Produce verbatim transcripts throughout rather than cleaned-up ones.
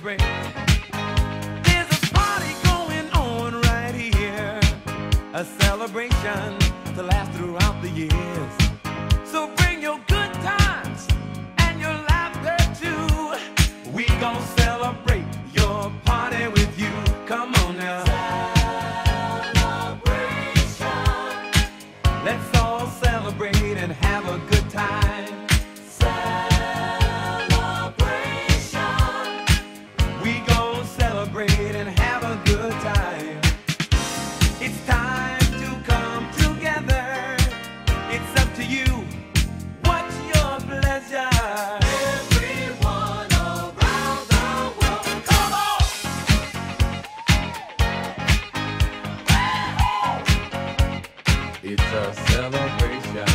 celebrate. There's a party going on right here, a celebration to last throughout the years. So bring your good times and your laughter too. We gon' celebrate your party with you. Come on now. Celebration. Let's all celebrate and have a good time. Celebration. We gon' celebrate and have a good time. It's time to come together. It's up to you. What's your pleasure? Everyone around the world, come on! It's a celebration.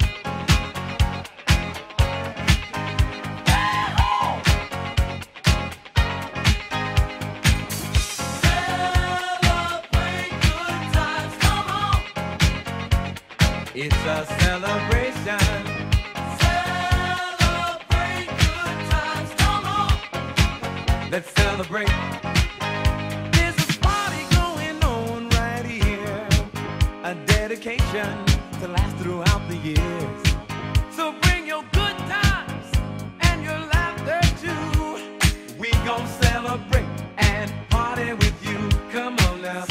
Celebrate good times, come on! It's a celebration. Celebrate good times, come on! Let's celebrate. There's a party going on right here, a dedication to last throughout the years. So bring your good times and your laughter too. We gon' celebrate and party with you. Come on now.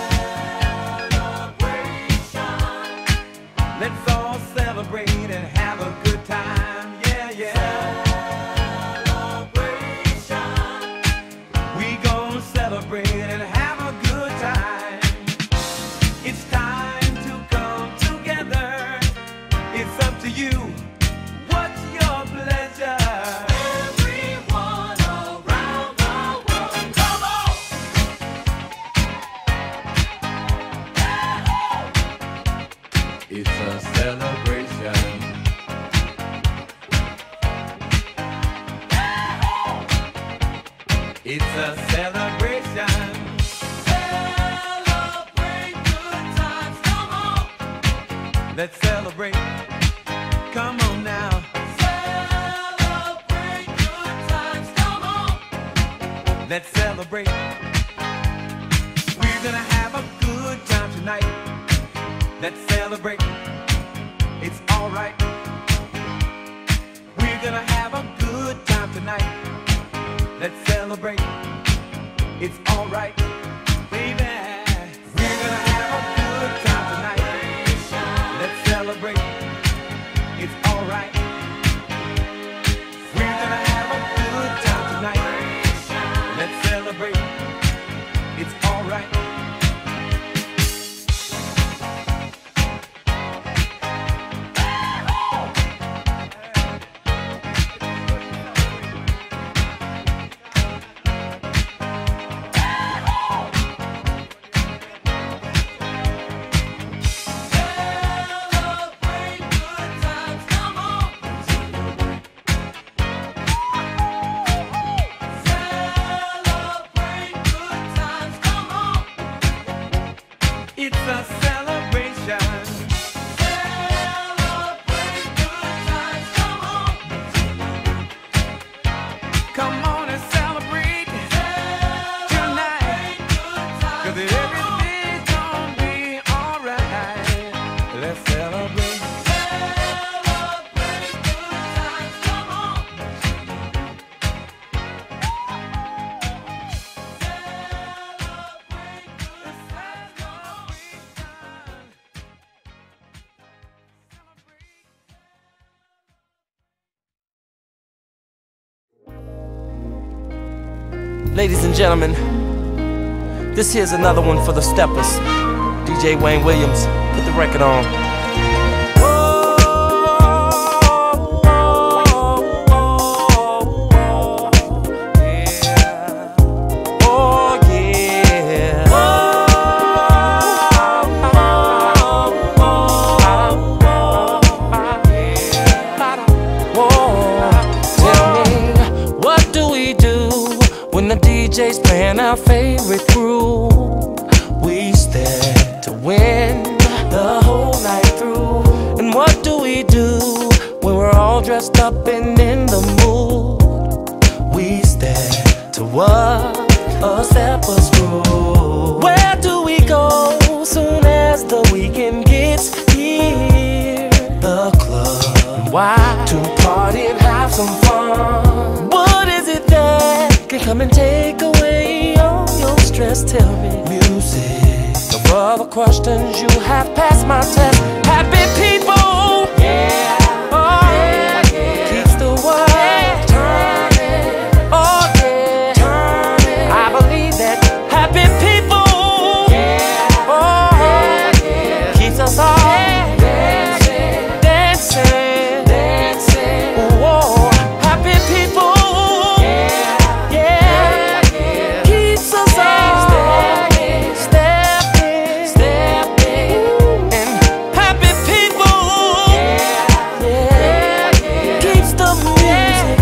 Celebration. Let's all celebrate and have a good time. Yeah, yeah. Celebration. We gon' celebrate and have a good time. It's time to come together. It's up to you. What's your pleasure? Everyone around the world, come on! It's a celebration. It's a celebration. Celebrate good times, come on! Let's celebrate. Come on now. Celebrate good times, come on! Let's celebrate. We're gonna have a good time tonight. Let's celebrate. It's alright. We're gonna have a good time tonight. Let's celebrate. It's alright, baby. We're gonna have a good time tonight. Let's celebrate. It's alright. We're gonna have a good time tonight. Let's celebrate. It's alright. Celebrate good times, come on! Celebrate good times, come on! It's a celebration. Celebrate good times, come on! Come on and celebrate tonight, 'cause everything's gonna be alright. Let's celebrate. Celebrate good times, come on! Ladies and gentlemen, this here's another one for the steppers. D J Wayne Williams, put the record on. J's playing our favorite groove. We stand to win the whole night through. And what do we do when we're all dressed up and in the mood? We stand to what? and take away all your stress. Tell me, music, no other questions, you have passed my test. Happy people, yeah, oh, yeah, yeah, keeps the world, yeah, turning, oh yeah, turning. I believe that happy people, yeah, oh, yeah, yeah, keeps us all, yeah, dancing, dancing, dancing. Whoa, happy people, yeah, yeah, yeah, keeps us all stepping, stepping, stepping. And happy people, yeah, yeah, yeah, keeps the music.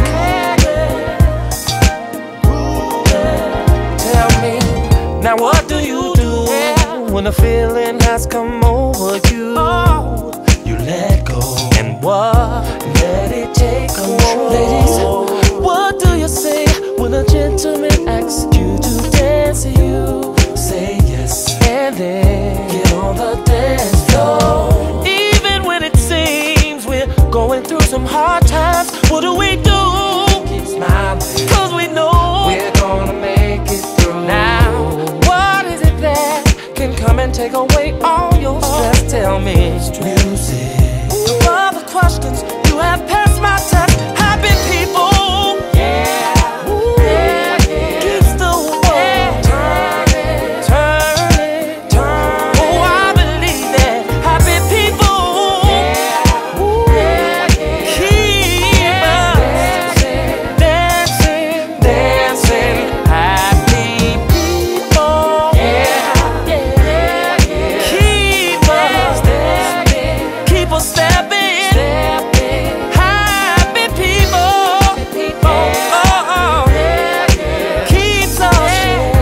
Tell me, now what do you do when a feeling has come over you? You let go, and what? Let it take control. Ladies, what do you say when a gentleman asks you to dance? You say yes, and then get on the dance floor. Even when it seems we're going through some hard times, what do we do? Keep smiling, cause we know we're gonna make it through. Now, what is it that can come and take away all your stress? Tell me, music, no other questions, you have passed my test. Happy people, yeah, ooh, yeah, yeah, keeps the world, yeah, turning, turning, turning. Oh, I believe that happy people, yeah, ooh, yeah, yeah, keep us dancing, dancing, dancing. Happy people, yeah, yeah, yeah, keep us dancing, keep us stepping, stepping. Happy people, people, oh, oh, yeah, yeah, keeps us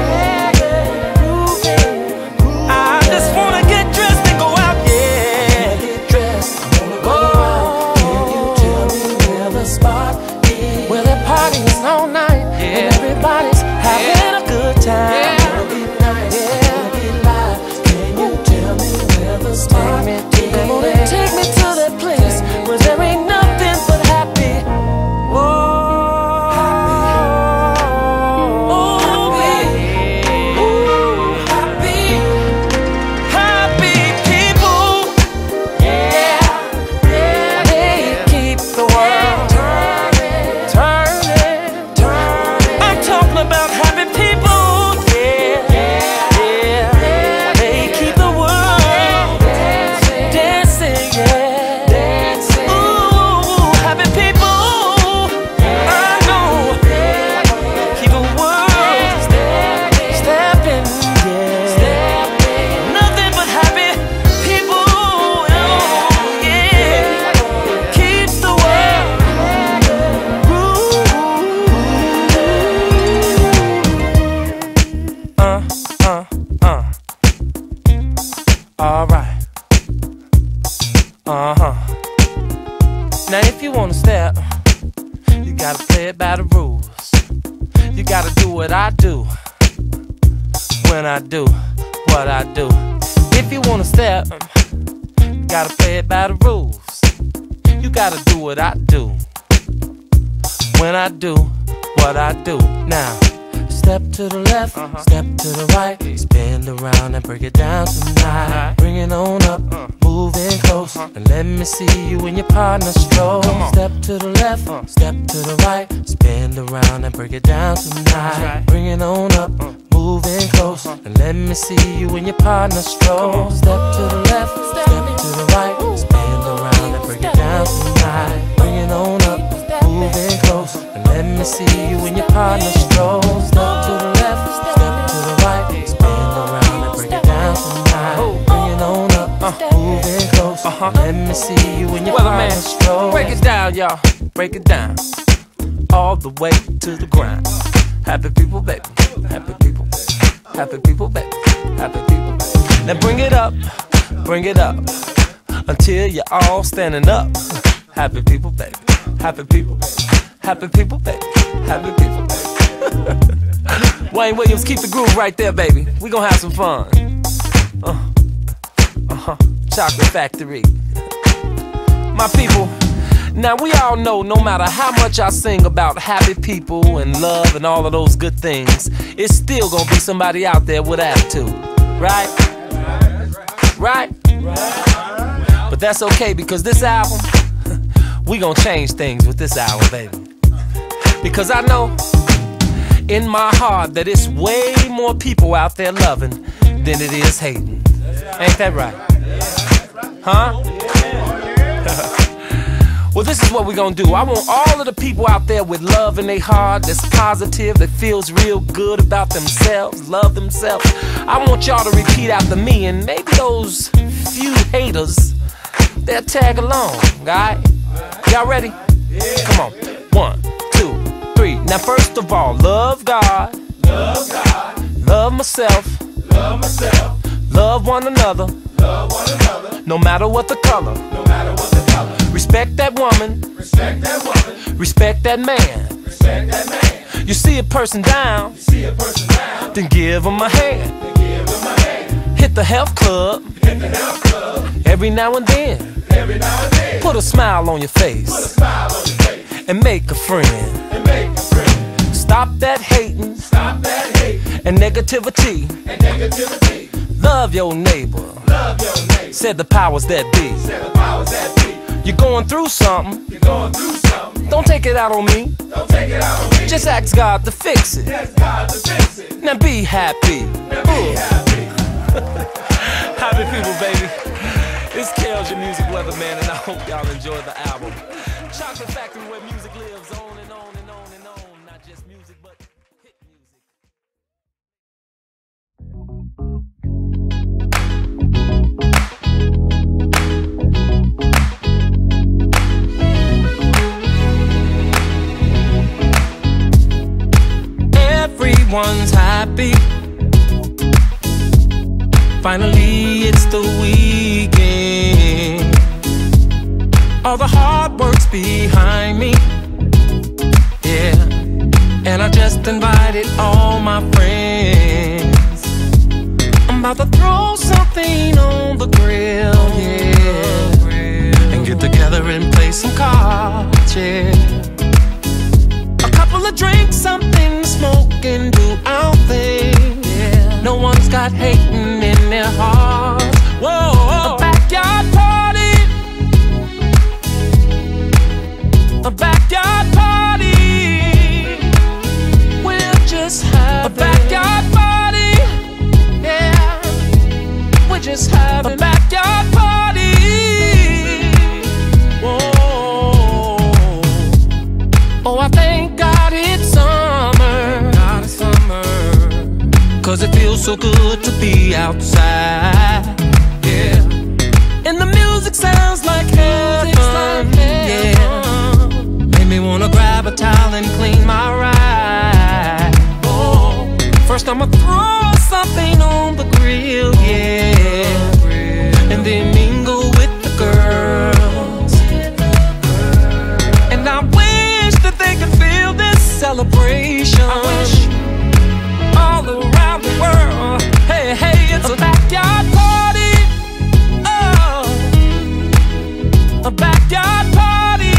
moving. I just wanna get dressed and go out, yeah. Get dressed, I wanna go out. Can you tell me where the spot is? Where the party's all night, yeah, and everybody's having a good time. Yeah. Wanna be nice, yeah, wanna be live. Can you tell me where the spot is? Come on and take me to that place where there ain't nothing but happy. Whoa, happy, oh, happy, ooh, happy, happy people, yeah, yeah, they keep the world turning, turning, turning. I'm talking about happy people, yeah, yeah, yeah, they keep the world dancing, dancing, yeah, dancing. Ooh, happy people, I know, keep the world stepping, yeah, nothing but happy people, oh, yeah, keeps the world grooving. Uh, uh, uh. All right. Uh-huh. Now if you wanna step, you gotta play it by the rules. You gotta do what I do when I do what I do. If you wanna step, you gotta play it by the rules. You gotta do what I do when I do what I do. Now, step to the left, uh-huh, step to the right, spin around and break it down tonight. Bring it on up, uh, moving close, uh-huh, and let me see you and your partner stroll. Step to the left, uh, step to the right, spin around and break it down tonight. Right. Bring it on up, uh, moving close, uh-huh, and let me see you and your partner stroll. Step to the left, step to the right, spin around and break it down tonight. Bring it on up, moving close, and let me see you and your partner stroll. Step to the left, step to the right, spin around and break it down tonight. Bring it on up, uh, moving close, uh-huh, let me see you and your Well, partner man, stroll. break it down, y'all. Break it down. All the way to the ground. Happy people, baby. Happy people, baby. Happy people, baby. Happy people, baby. Now bring it up, bring it up, until you're all standing up. Happy people, baby. Happy people, baby. Happy people, baby. Happy people, baby. Wayne Williams, keep the groove right there, baby. We gonna have some fun. Uh, uh-huh. Chocolate Factory. My people, Now we all know no matter how much I sing about happy people and love and all of those good things, it's still gonna be somebody out there with attitude, right? Right? But that's okay, because this album, we gonna change things with this album, baby. Because I know in my heart that it's way more people out there loving than it is hating. Ain't that right? Huh? Well, this is what we're gonna do. I want all of the people out there with love in their heart, that's positive, that feels real good about themselves, love themselves. I want y'all to repeat after me, and maybe those few haters, they'll tag along, alright? Y'all ready? Come on. One, two, three. Now first of all, love God, Love God, love myself, love myself, love one another, love one another, no matter what the color. no matter what the color. Respect that woman, Respect that woman, respect that man. respect that man. You see a person down, You see a person down, then give them a hand. then give them a hand. Hit the health club Hit the health club, every now and then. every now and then. Put a smile on your Put a face smile on your face, and make a friend. and make a friend. Stop that hating Stop that hate and negativity. and negativity. Love your neighbor, Love your neighbor, said the powers that be. said the powers that be. You're going through something, You're going through something, don't take it out on me. don't take it out on me. Just ask God to fix it. Ask God to fix it. Now be happy. Now be happy. Happy people, baby. It's Kels, your music weatherman, and I hope y'all enjoy the album. Chocolate Factory, where music lives on and on and on and on. Not just music, but hit music. Everyone's happy. Finally, it's the weekend. All the hard work's behind me. Yeah. And I just invited all my friends. I'm about to throw something on the grill, yeah. And get together and play some cards, yeah. A couple of drinks, something to smoke, and do our thing, yeah. No one's got hating in their hearts. Whoa, a backyard party, a backyard party. We'll just have a backyard party, yeah. We'll just have a backyard party. Whoa, oh, I thank God it's summer. God, it's summer. Cause it feels so good to be outside, yeah. And the music sounds like heaven, yeah. Made me wanna grab a towel and clean my ride. Oh, first I'ma throw something on the grill, yeah. And then mingle with the girls. And I wish that they could feel this celebration. I wish all around the world. Hey, hey, it's a backyard party. Oh, a backyard party.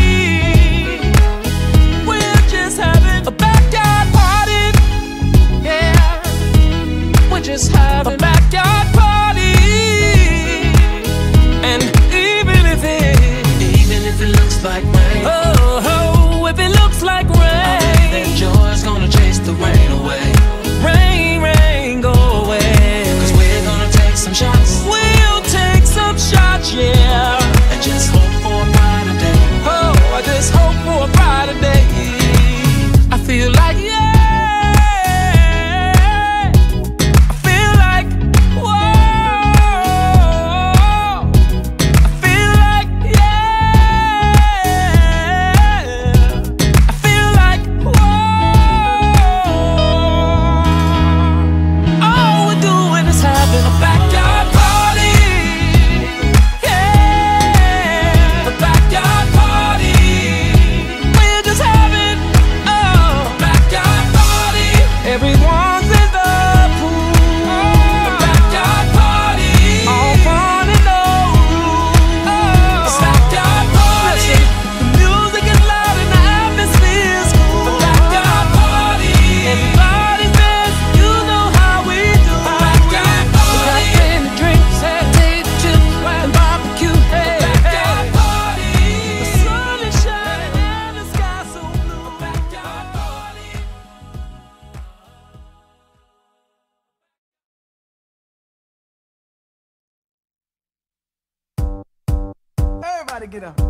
We're just having a backyard party. Yeah, we're just having a backyard party. And even if it, even if it looks like rain, oh, oh, if it looks like rain, I bet that joy's gonna chase the rain. Everybody get up.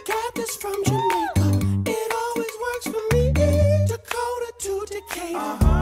Dakota to Decatur. Uh-huh.